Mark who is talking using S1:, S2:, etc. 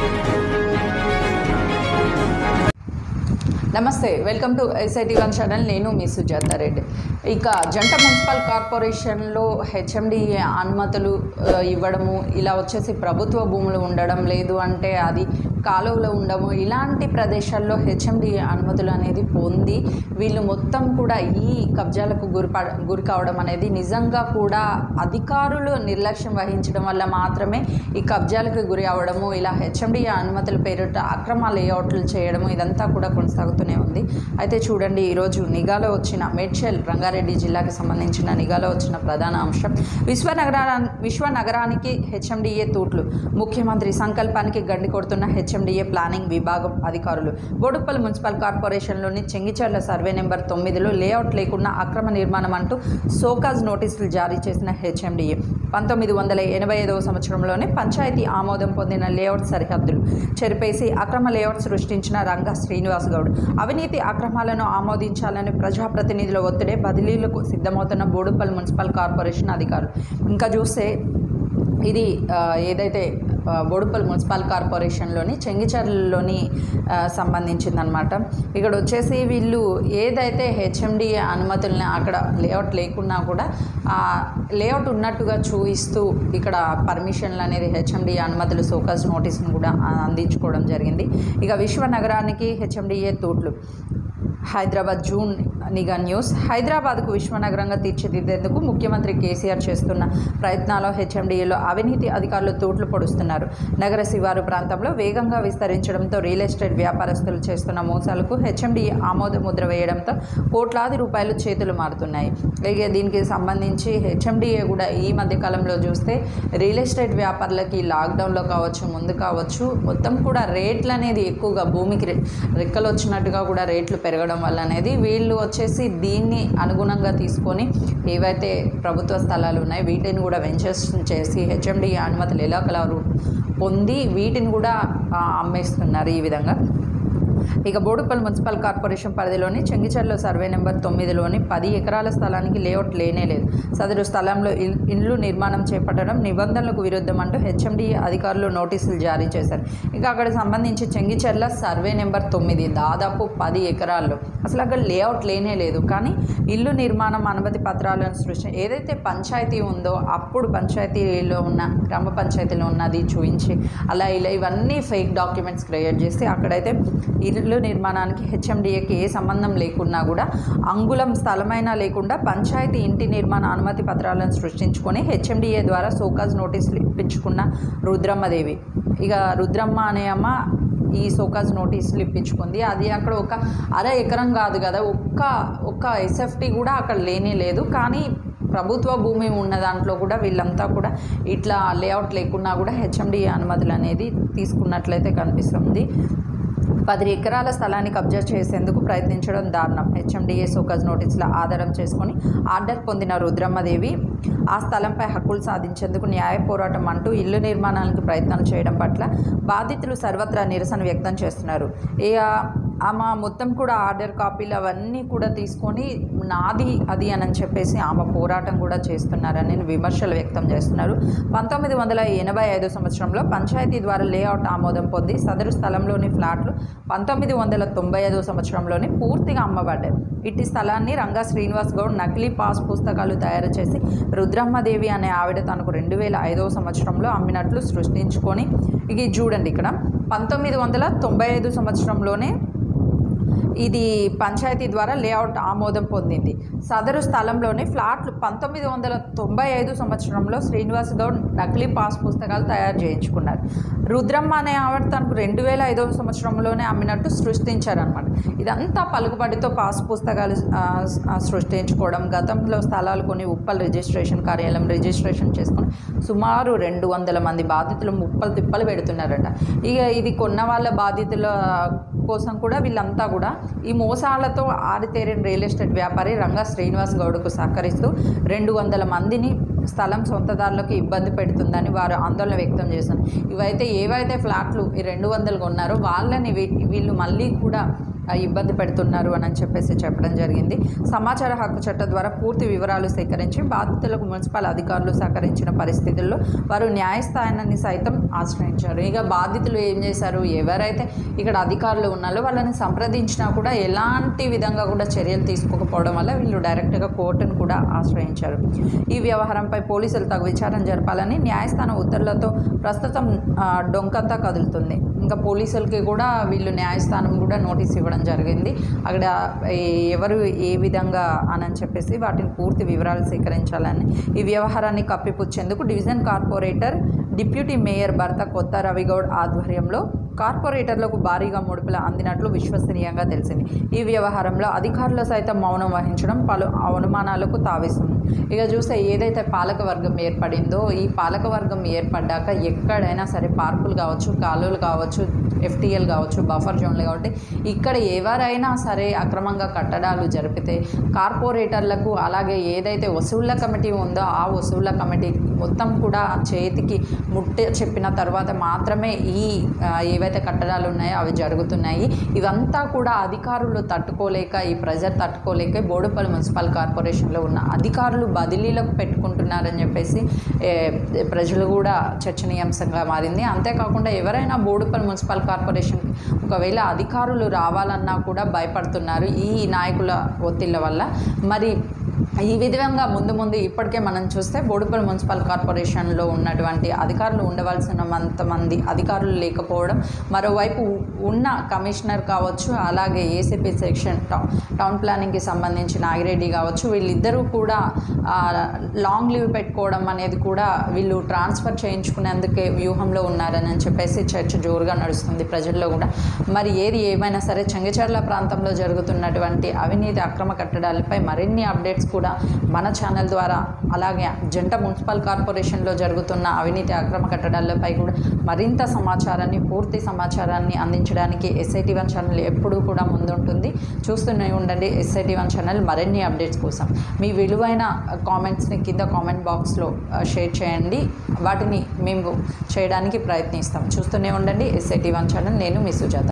S1: నమస్తే, welcome to SIT1 channel. నేను మీ సుజాత రెడ్డి. ఇక జంట మున్సిపల్ కార్పొరేషన్లో హెచ్ఎండిఏ అనుమతులు ఇవ్వడము, ఇలా వచ్చేసి ప్రభుత్వ భూములు ఉండడం లేదు అంటే అది కాలువలో ఉండము, ఇలాంటి ప్రదేశాల్లో హెచ్ఎండిఏ అనుమతులు అనేది పొంది వీళ్ళు మొత్తం కూడా ఈ కబ్జాలకు గురి కావడం అనేది నిజంగా కూడా అధికారులు నిర్లక్ష్యం వహించడం వల్ల మాత్రమే ఈ కబ్జాలకు గురి అవ్వడము, ఇలా హెచ్ఎండిఏ అనుమతుల పేరిట అక్రమ లేఅవుట్లు చేయడము ఇదంతా కూడా కొనసాగుతూనే ఉంది. అయితే చూడండి, ఈరోజు నిఘాలో వచ్చిన మేడ్చల్ రంగారెడ్డి జిల్లాకి సంబంధించిన నిఘాలో వచ్చిన ప్రధాన అంశం విశ్వనగరానికి హెచ్ఎండిఏ తూట్లు. ముఖ్యమంత్రి సంకల్పానికి గండి కొడుతున్న హెచ్ఎండిఏ ప్లానింగ్ విభాగం అధికారులు. బోడుప్పల్ మున్సిపల్ కార్పొరేషన్లోని చెంగిచెర్ల సర్వే నెంబర్ 9లో లేఅవుట్ లేకుండా అక్రమ నిర్మాణం అంటూ సోకాజ్ నోటీసులు జారీ చేసిన హెచ్ఎండిఏ 1985వ సంవత్సరంలోనే పంచాయతీ ఆమోదం పొందిన లేఅవుట్ సరిహద్దులు చెరిపేసి అక్రమ లేఅవుట్ సృష్టించిన రంగా శ్రీనివాస్ గౌడ్. అవినీతి అక్రమాలను ఆమోదించాలని ప్రజాప్రతినిధుల ఒత్తిడే బదిలీలకు సిద్ధమవుతున్న బోడుప్పల్ మున్సిపల్ కార్పొరేషన్ అధికారులు. ఇంకా చూస్తే ఇది ఏదైతే బోడుప్పల్ మున్సిపల్ కార్పొరేషన్లోని చెంగిచెర్లలోని సంబంధించిందనమాట. ఇక్కడ వచ్చేసి వీళ్ళు ఏదైతే హెచ్ఎండిఏ అనుమతుల్ని అక్కడ లేఅవుట్ లేకున్నా కూడా లేఅవుట్ ఉన్నట్టుగా చూపిస్తూ ఇక్కడ పర్మిషన్లు అనేది హెచ్ఎండిఏ అనుమతులు సోకాజ్ నోటీసును కూడా అందించుకోవడం జరిగింది. ఇక విశ్వనగరానికి హెచ్ఎండిఏ తూట్లు. Hyderabad June Nigha news. హైదరాబాద్కు విశ్వనగరంగా తీర్చిదిద్దేందుకు ముఖ్యమంత్రి కేసీఆర్ చేస్తున్న ప్రయత్నాల్లో హెచ్ఎండిఏలో అవినీతి అధికారులు తూట్లు పొడుస్తున్నారు. నగర శివారు ప్రాంతంలో వేగంగా విస్తరించడంతో రియల్ ఎస్టేట్ వ్యాపారస్తులు చేస్తున్న మోసాలకు హెచ్ఎండిఏ ఆమోద ముద్ర వేయడంతో కోట్లాది రూపాయలు చేతులు మారుతున్నాయి. అలాగే దీనికి సంబంధించి హెచ్ఎండిఏ కూడా ఈ మధ్యకాలంలో చూస్తే రియల్ ఎస్టేట్ వ్యాపారులకి లాక్డౌన్లో కావచ్చు, ముందు కావచ్చు, మొత్తం కూడా రేట్లు అనేది ఎక్కువగా భూమికి రెక్కలు వచ్చినట్టుగా కూడా రేట్లు పెరగడం వల్ల అనేది వీళ్ళు వచ్చేసి దీన్ని అనుగుణంగా తీసుకొని ఏవైతే ప్రభుత్వ స్థలాలు ఉన్నాయో వీటిని కూడా వెంచర్స్ చేసి హెచ్ఎండిఏ అనుమతులు ఎలా కలరు పొంది వీటిని కూడా అమ్మేస్తున్నారు ఈ విధంగా. ఇక బోడుప్పల్ మున్సిపల్ కార్పొరేషన్ పరిధిలోని చెంగిచెర్ల సర్వే నెంబర్ 9లోని 10 ఎకరాల స్థలానికి లేఅవుట్ లేనేలేదు. సదరు స్థలంలో ఇండ్లు నిర్మాణం చేపట్టడం నిబంధనలకు విరుద్ధం అంటూ హెచ్ఎండిఏ అధికారులు నోటీసులు జారీ చేశారు. ఇక అక్కడ సంబంధించి చెంగిచెర్ల సర్వే నెంబర్ 9 దాదాపు 10 ఎకరాల్లో అసలు అక్కడ లేఅవుట్ లేనేలేదు. కానీ ఇల్లు నిర్మాణం అనుమతి పత్రాలను సృష్టి ఏదైతే పంచాయతీ ఉందో అప్పుడు పంచాయతీలో ఉన్న గ్రామ పంచాయతీలో ఉన్నది చూపించి అలా ఇలా ఇవన్నీ ఫేక్ డాక్యుమెంట్స్ క్రియేట్ చేసి అక్కడైతే ఇల్లు నిర్మాణానికి హెచ్ఎండిఏకి ఏ సంబంధం లేకున్నా కూడా అంగుళం స్థలమైనా లేకుండా పంచాయతీ ఇంటి నిర్మాణ అనుమతి పత్రాలను సృష్టించుకొని హెచ్ఎండిఏ ద్వారా సోకాజ్ నోటీసులు ఇప్పించుకున్న రుద్రమ్మదేవి. ఇక రుద్రమ్మ అనే అమ్మ ఈ సోకాజ్ నోటీసులు ఇప్పించుకుంది. అది అక్కడ ఒక అర ఎకరం కాదు కదా, ఒక్క ఎస్ఎఫ్టీ కూడా అక్కడ లేనే లేదు. కానీ ప్రభుత్వ భూమి ఉన్న దాంట్లో కూడా వీళ్ళంతా కూడా ఇట్లా లేఅవుట్ లేకున్నా కూడా హెచ్ఎండిఏ అనుమతులు అనేది తీసుకున్నట్లయితే కనిపిస్తుంది. 10 ఎకరాల స్థలాన్ని కబ్జా చేసేందుకు ప్రయత్నించడం దారుణం. హెచ్ఎండిఏ సోకాజ్ నోటీసుల ఆధారం చేసుకొని ఆర్డర్ పొందిన రుద్రమ్మదేవి ఆ స్థలంపై హక్కులు సాధించేందుకు న్యాయ పోరాటం అంటూ ఇల్లు నిర్మాణానికి ప్రయత్నాలు చేయడం పట్ల బాధితులు సర్వత్రా నిరసన వ్యక్తం చేస్తున్నారు. ఆమె మొత్తం కూడా ఆర్డర్ కాపీలు అవన్నీ కూడా తీసుకొని నాది అది అని చెప్పేసి ఆమె పోరాటం కూడా చేస్తున్నారని విమర్శలు వ్యక్తం చేస్తున్నారు. 1985 సంవత్సరంలో పంచాయతీ ద్వారా లేఅవుట్ ఆమోదం పొంది సదరు స్థలంలోని ఫ్లాట్లు 1995 సంవత్సరంలోనే పూర్తిగా అమ్మబడ్డాయి. ఇట్టి స్థలాన్ని రంగా శ్రీనివాస్ గౌడ్ నకిలీ పాస్ పుస్తకాలు తయారు చేసి రుద్రమ్మదేవి అనే ఆవిడ తనకు 2005 సంవత్సరంలో అమ్మినట్లు సృష్టించుకొని ఇక చూడండి, ఇక్కడ 1995 సంవత్సరంలోనే ఇది పంచాయతీ ద్వారా లేఅవుట్ ఆమోదం పొందింది. సదరు స్థలంలోని ఫ్లాట్లు 1995 సంవత్సరంలో శ్రీనివాస్ గౌడ్ నకిలీ పాస్ పుస్తకాలు తయారు చేయించుకున్నారు. రుద్రమ్మ అనే ఆవిడ తనకు 2005 సంవత్సరంలోనే అమ్మినట్టు సృష్టించారనమాట. ఇదంతా పలుకుబడితో పాస్ పుస్తకాలు సృష్టించుకోవడం, గతంలో స్థలాలు కొని ఉప్పల్ రిజిస్ట్రేషన్ కార్యాలయం రిజిస్ట్రేషన్ చేసుకొని సుమారు 200 మంది బాధితులు ముప్పలు తిప్పలు పెడుతున్నారట. ఇక ఇది కొన్న వాళ్ళ బాధితుల కోసం కూడా వీళ్ళంతా కూడా ఈ మోసాలతో ఆరితేరిన రియల్ ఎస్టేట్ వ్యాపారి రంగా శ్రీనివాస్ గౌడ్కు సహకరిస్తూ 200 మందిని స్థలం సొంతదారులకు ఇబ్బంది పెడుతుందని వారు ఆందోళన వ్యక్తం చేశారు. ఏవైతే ఫ్లాట్లు ఈ 200 ఉన్నారో వాళ్ళని వీళ్ళు మళ్ళీ కూడా ఇబ్బంది పెడుతున్నారు అని చెప్పేసి చెప్పడం జరిగింది. సమాచార హక్కు చట్టం ద్వారా పూర్తి వివరాలు సేకరించి బాధితులకు మున్సిపల్ అధికారులు సహకరించిన పరిస్థితుల్లో వారు న్యాయస్థానాన్ని సైతం ఆశ్రయించారు. ఇక బాధితులు ఏం చేశారు, ఎవరైతే ఇక్కడ అధికారులు ఉన్నారో వాళ్ళని సంప్రదించినా కూడా ఎలాంటి విధంగా కూడా చర్యలు తీసుకోకపోవడం వల్ల వీళ్ళు డైరెక్ట్గా కోర్టును కూడా ఆశ్రయించారు. ఈ వ్యవహారంపై పోలీసులు తగు విచారణ జరపాలని న్యాయస్థానం ఉత్తర్వులతో ప్రస్తుతం డొంకంతా కదులుతుంది. ఇంకా పోలీసులకి కూడా వీళ్ళు న్యాయస్థానం కూడా నోటీస్ ఇవ్వడం జరిగింది. అక్కడ ఎవరు ఏ విధంగా అని చెప్పేసి వాటిని పూర్తి వివరాలు సేకరించాలని. ఈ వ్యవహారాన్ని కప్పిపుచ్చేందుకు డివిజన్ కార్పొరేటర్ డిప్యూటీ మేయర్ భర్త కొత్త రవిగౌడ్ ఆధ్వర్యంలో కార్పొరేటర్లకు భారీగా ముడుపులు అందినట్లు విశ్వసనీయంగా తెలిసింది. ఈ వ్యవహారంలో అధికారులు సైతం మౌనం వహించడం పలు అనుమానాలకు తావిస్తుంది. ఇక చూస్తే ఏదైతే పాలకవర్గం ఏర్పడిందో ఈ పాలకవర్గం ఏర్పడ్డాక ఎక్కడైనా సరే పార్కులు కావచ్చు, కాలువలు కావచ్చు, ఎఫ్టీఎల్ కావచ్చు, బఫర్ జోన్లు కాబట్టి ఇక్కడ ఎవరైనా సరే అక్రమంగా కట్టడాలు జరిపితే కార్పొరేటర్లకు అలాగే ఏదైతే వసూళ్ల కమిటీ ఉందో ఆ వసూళ్ల కమిటీ మొత్తం కూడా చేతికి ముట్ట చెప్పిన తర్వాత మాత్రమే ఏవైతే కట్టడాలు ఉన్నాయో అవి జరుగుతున్నాయి. ఇవంతా కూడా అధికారులు తట్టుకోలేక, ఈ ప్రెజర్ తట్టుకోలేక బోడుపల్లి మున్సిపల్ కార్పొరేషన్లో ఉన్న అధికారులు బదిలీలకు పెట్టుకుంటున్నారని చెప్పేసి ప్రజలు కూడా చర్చనీయాంశంగా మారింది. అంతేకాకుండా ఎవరైనా బోడుపల్లి మున్సిపల్ కార్పొరేషన్ ఒకవేళ అధికారులు రావాలన్నా కూడా భయపడుతున్నారు ఈ నాయకుల ఒత్తిళ్ల వల్ల. మరి ఈ విధంగా ముందు ఇప్పటికే మనం చూస్తే బోడుపల్లి మున్సిపల్ కార్పొరేషన్లో ఉన్నటువంటి అధికారులు ఉండవలసినంతమంది అధికారులు లేకపోవడం, మరోవైపు ఉన్న కమిషనర్ కావచ్చు, అలాగే ఏసీపీ సెక్షన్ టౌన్ ప్లానింగ్కి సంబంధించిన నాగిరెడ్డి కావచ్చు, వీళ్ళిద్దరూ కూడా లాంగ్ లీవ్ పెట్టుకోవడం అనేది కూడా వీళ్ళు ట్రాన్స్ఫర్ చేయించుకునేందుకే వ్యూహంలో ఉన్నారని చెప్పేసి చర్చ జోరుగా నడుస్తుంది ప్రజల్లో కూడా. మరి ఏది ఏమైనా సరే చెంగిచెర్ల ప్రాంతంలో జరుగుతున్నటువంటి అవినీతి అక్రమ కట్టడాలపై మరిన్ని అప్డేట్స్ కూడా మన ఛానల్ ద్వారా, అలాగే జంట మున్సిపల్ కార్పొరేషన్లో జరుగుతున్న అవినీతి అక్రమ కట్టడాలపై కూడా మరింత సమాచారాన్ని, పూర్తి సమాచారాన్ని అందించడానికి SIT1 ఛానల్ ఎప్పుడూ కూడా ముందుంటుంది. చూస్తూనే ఉండండి SIT1 ఛానల్ మరిన్ని అప్డేట్స్ కోసం. మీ విలువైన కామెంట్స్ని కింద కామెంట్ బాక్స్లో షేర్ చేయండి, వాటిని మేము చేయడానికి ప్రయత్నిస్తాం. చూస్తూనే ఉండండి SIT1 ఛానల్. నేను మీ సుజాత.